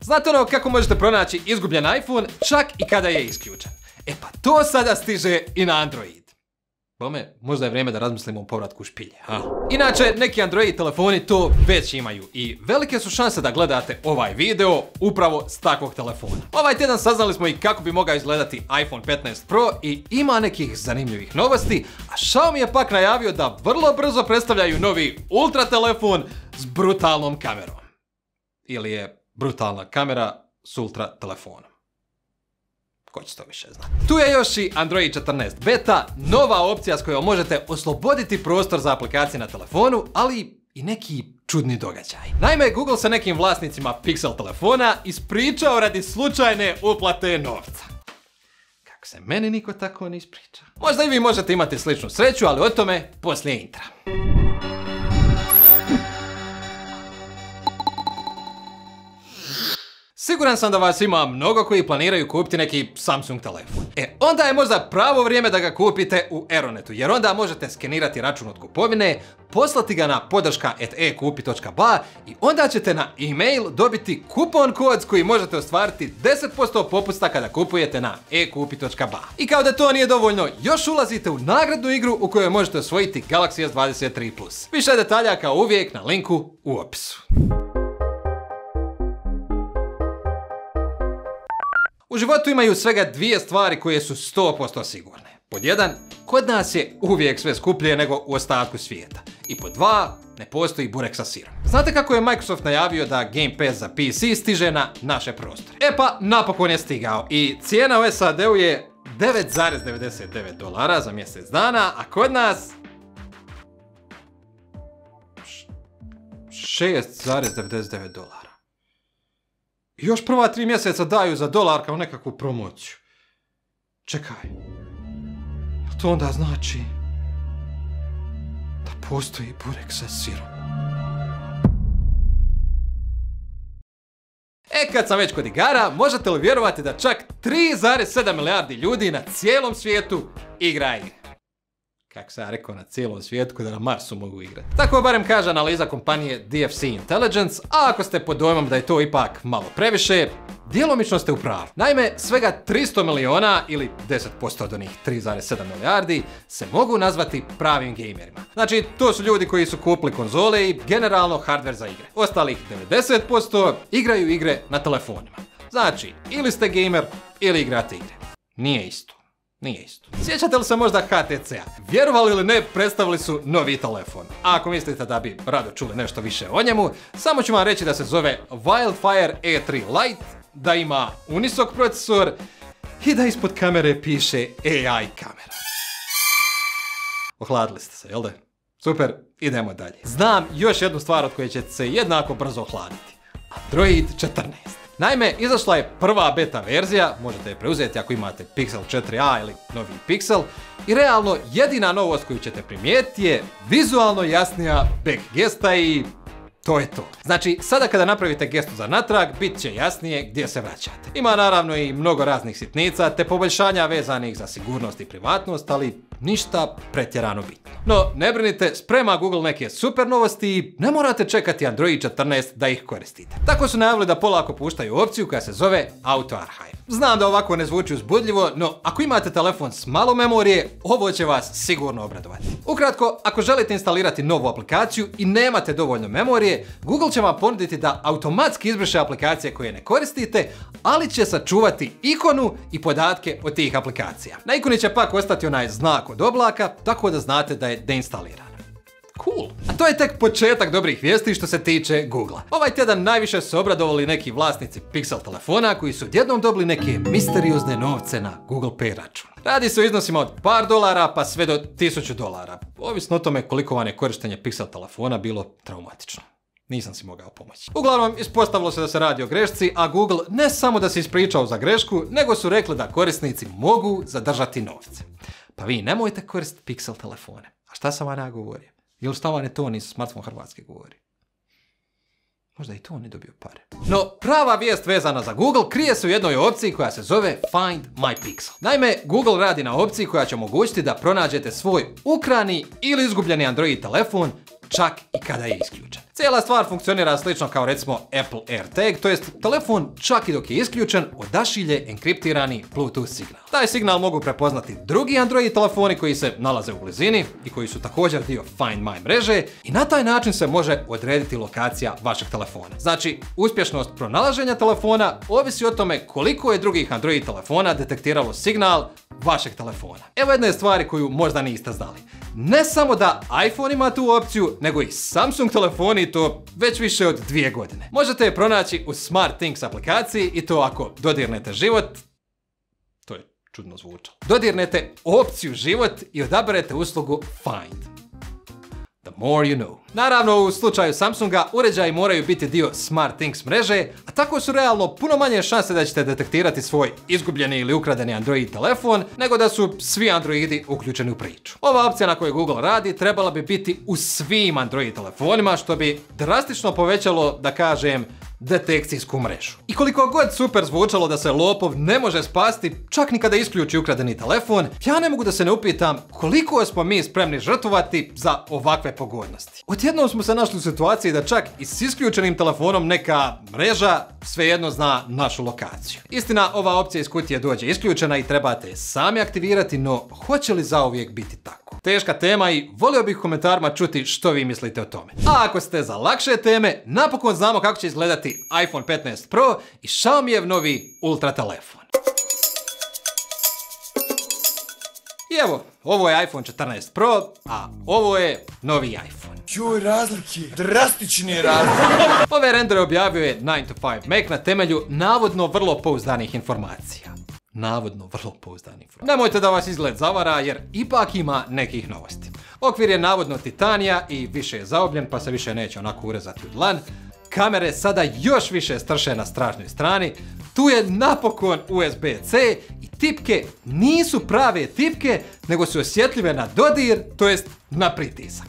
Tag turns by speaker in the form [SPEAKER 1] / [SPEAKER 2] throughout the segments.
[SPEAKER 1] Znate ono kako možete pronaći izgubljen iPhone čak i kada je isključen? E pa to sada stiže i na Android. Bome, možda je vrijeme da razmislimo o povratku špilje, ha? Inače, neki Android telefoni to već imaju i velike su šanse da gledate ovaj video upravo s takvog telefona. Ovaj tjedan saznali smo i kako bi mogao izgledati iPhone 15 Pro i ima nekih zanimljivih novosti, a Xiaomi je pak najavio da vrlo brzo predstavljaju novi ultra telefon s brutalnom kamerom. Ili je brutalna kamera s ultra telefonom. Ko će to više znati? Tu je još i Android 14 beta, nova opcija s kojom možete osloboditi prostor za aplikacije na telefonu, ali i neki čudni događaj. Naime, Google sa nekim vlasnicima Pixel telefona ispričao radi slučajne uplate novca. Kako se meni niko tako ne ispriča? Možda i vi možete imati sličnu sreću, ali o tome poslije intra. Siguran sam da vas ima mnogo koji planiraju kupiti neki Samsung telefon. Onda je možda pravo vrijeme da ga kupite u Aeronetu, jer onda možete skenirati račun od kupovine, poslati ga na podrška@ekupi.ba i onda ćete na e-mail dobiti kupon kod s koji možete ostvariti 10% popusta kada kupujete na ekupi.ba. I kao da to nije dovoljno, još ulazite u nagradnu igru u kojoj možete osvojiti Galaxy S23 Plus. Više detalja kao uvijek na linku u opisu. U životu imaju svega dvije stvari koje su 100% sigurne. Pod 1, kod nas je uvijek sve skuplje nego u ostatku svijeta. I pod 2, ne postoji burek sa sirom. Znate kako je Microsoft najavio da Game Pass za PC stiže na naše prostore? E pa, napokon je stigao i cijena u SAD-u je $9,99 za mjesec dana, a kod nas 6,99 $. I još prva 3 mjeseca daju za $1 kao nekakvu promociju. Čekaj, to onda znači da postoji burek sa sirom. Kad sam već kod igara, možete li vjerovati da čak 3,7 milijardi ljudi na cijelom svijetu igra igre? Kako sam ja rekao, na cijelom svijetu, da na Marsu mogu igrati. Tako barem kaže analiza kompanije DFC Intelligence, a ako ste pod dojmom da je to ipak malo previše, djelomično ste u pravu. Naime, svega 300 miliona ili 10% od onih 3,7 milijardi se mogu nazvati pravim gamerima. Znači, to su ljudi koji su kupili konzole i generalno hardware za igre. Ostalih 90% igraju igre na telefonima. Znači, ili ste gamer ili igrate igre. Nije isto. Nije isto. Sjećate li se možda HTC-a? Vjerovali ili ne, predstavili su novi telefon. A ako mislite da bi rado čuli nešto više o njemu, samo ću vam reći da se zove Wildfire E3 Lite, da ima Unisoc procesor i da ispod kamere piše AI kamera. Ohladili ste se, jel da? Super, idemo dalje. Znam još jednu stvar od koje ćete se jednako brzo ohladiti. Android 14. Naime, izašla je prva beta verzija, možete je preuzeti ako imate Pixel 4a ili novi Pixel, i realno jedina novost koju ćete primijetiti je vizualno jasnija back gesta i to je to. Znači, sada kada napravite gestu za natrag, bit će jasnije gdje se vraćate. Ima naravno i mnogo raznih sitnica te poboljšanja vezanih za sigurnost i privatnost, ali ništa pretjerano bitno. No, ne brinite, sprema Google neke super novosti i ne morate čekati Android 14 da ih koristite. Tako su najavili da polako puštaju opciju koja se zove Auto Archive. Znam da ovako ne zvuči uzbudljivo, no ako imate telefon s malo memorije, ovo će vas sigurno obradovati. Ukratko, ako želite instalirati novu aplikaciju i nemate dovoljno memorije, Google će vam ponuditi da automatski izbriše aplikacije koje ne koristite, ali će sačuvati ikonu i podatke od tih aplikacija. Na ikoni će pak ostati onaj znak od oblaka, tako da znate da je deinstalirana. Cool. A to je tek početak dobrih vijesti što se tiče Googlea. Ovaj tjedan najviše su obradovali neki vlasnici Pixel telefona koji su odjednom dobili neke misteriozne novce na Google Pay račun. Radi se o iznosima od par $, pa sve do $1000. Ovisno o tome koliko vam je korištenje Pixel telefona bilo traumatično. Nisam si mogao pomoći. Uglavnom, ispostavilo se da se radi o grešci, a Google ne samo da se ispričao za grešku, nego su rekli da korisnici mogu zadržati novce. Pa vi nemojte koristiti Pixel telefone. A šta sam vam ja govorio? Ili šta vam je to iz Smartphone Hrvatske govori? Možda i to on je dobio pare. No, prava vijest vezana za Google krije se u jednoj opciji koja se zove Find My Pixel. Naime, Google radi na opciji koja će omogućiti da pronađete svoj ukrani ili izgubljeni Android telefon čak i kada je isključen. Cijela stvar funkcionira slično kao recimo Apple AirTag, to jest telefon čak i dok je isključen odašilje enkriptirani Bluetooth signal. Taj signal mogu prepoznati drugi Android telefoni koji se nalaze u blizini i koji su također dio Find My mreže i na taj način se može odrediti lokacija vašeg telefona. Znači, uspješnost pronalaženja telefona ovisi o tome koliko je drugih Android telefona detektiralo signal vašeg telefona. Evo jedne stvari koju možda niste znali. Ne samo da iPhone ima tu opciju, nego i Samsung telefoni i to već više od 2 godine. Možete je pronaći u SmartThings aplikaciji i to ako dodirnete život, to je čudno zvučalo. Dodirnete opciju život i odaberete uslugu Find. The more you know. Naravno, u slučaju Samsunga uređaji moraju biti dio SmartThings mreže, a tako su realno puno manje šanse da ćete detektirati svoj izgubljeni ili ukradeni Android telefon, nego da su svi Androidi uključeni u priču. Ova opcija na kojoj Google radi trebala bi biti u svim Android telefonima, što bi drastično povećalo, da kažem, detekcijsku mrežu. I koliko god super zvučalo da se lopov ne može spasti čak ni kada isključi ukradeni telefon, ja ne mogu da se ne upitam koliko smo mi spremni žrtvovati za ovakve pogodnosti. Odjednom smo se našli u situaciji da čak i s isključenim telefonom neka mreža svejedno zna našu lokaciju. Istina, ova opcija iz kutije dođe isključena i trebate je sami aktivirati, no hoće li zauvijek biti tako? Teška tema i volio bih u komentarima čuti što vi mislite o tome. A ako ste za lakše teme, napokon znamo kako će izgledati iPhone 15 Pro i Xiaomijev novi ultra telefon. I evo, ovo je iPhone 14 Pro, a ovo je novi iPhone.
[SPEAKER 2] Joj, razlike, drastične razlike.
[SPEAKER 1] Ove rendere objavio je 9to5 Mac na temelju navodno vrlo pouzdanih informacija. Nemojte da vas izgled zavara jer ipak ima nekih novosti. Okvir je navodno titanija i više je zaobljen pa se više neće onako urezati u dlan. Kamere sada još više strše na stražnjoj strani. Tu je napokon USB-C i tipke nisu prave tipke, nego su osjetljive na dodir, to jest na pritisak.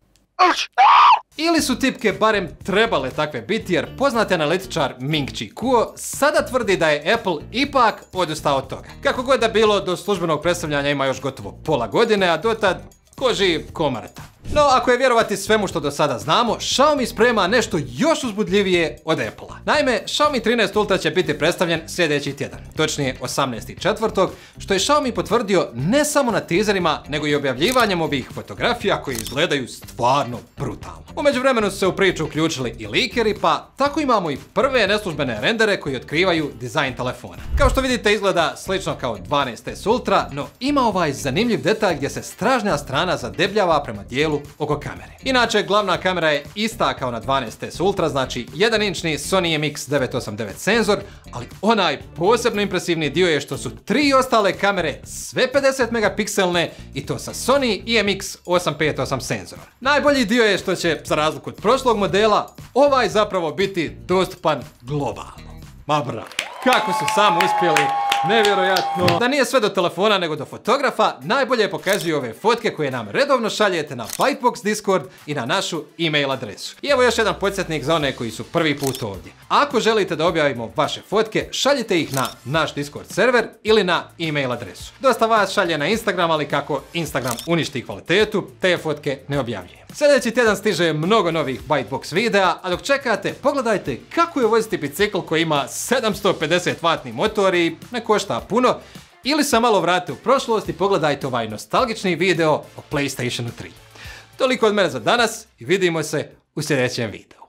[SPEAKER 1] Ili su tipke barem trebale takve biti jer poznati analitičar Ming-Chi Kuo sada tvrdi da je Apple ipak odustao od toga. Kako god da bilo, do službenog predstavljanja ima još gotovo pola godine, a dotad ko živ, ko mrtav. No, ako je vjerovati svemu što do sada znamo, Xiaomi sprema nešto još uzbudljivije od Apple-a. Naime, Xiaomi 13 Ultra će biti predstavljen sljedeći tjedan, točnije 18.4., što je Xiaomi potvrdio ne samo na teaserima, nego i objavljivanjem ovih fotografija koje izgledaju stvarno brutalno. U međuvremenu su se u priču uključili i leakeri, pa tako imamo i prve neslužbene rendere koji otkrivaju dizajn telefona. Kao što vidite, izgleda slično kao 12S Ultra, no ima ovaj zanimljiv detalj gdje se stražnja strana zadebljava prema dijelu oko kamere. Inače, glavna kamera je ista kao na 12S Ultra, znači 1-inčni Sony IMX989 senzor, ali onaj posebno impresivni dio je što su 3 ostale kamere sve 50 megapikselne i to sa Sony IMX858 senzorom. Najbolji dio je što će, za razliku od prošlog modela, ovaj zapravo biti dostupan globalno. Ma bravo, kako su samo uspjeli! Nevjerojatno! Da nije sve do telefona nego do fotografa, najbolje pokazuju ove fotke koje nam redovno šaljete na Bytebox Discord i na našu e-mail adresu. I evo još jedan podsjetnik za one koji su prvi put ovdje. Ako želite da objavimo vaše fotke, šaljite ih na naš Discord server ili na e-mail adresu. Dosta vas šalje na Instagram, ali kako Instagram uništi kvalitetu, te fotke ne objavljujem. Sljedeći tjedan stiže mnogo novih Bytebox videa, a dok čekate, pogledajte kako je voziti bicikl koji ima 750 vatni motor i ne košta puno, ili se malo vratite u prošlost i pogledajte ovaj nostalgični video o PlayStationu 3. Toliko od mene za danas i vidimo se u sljedećem videu.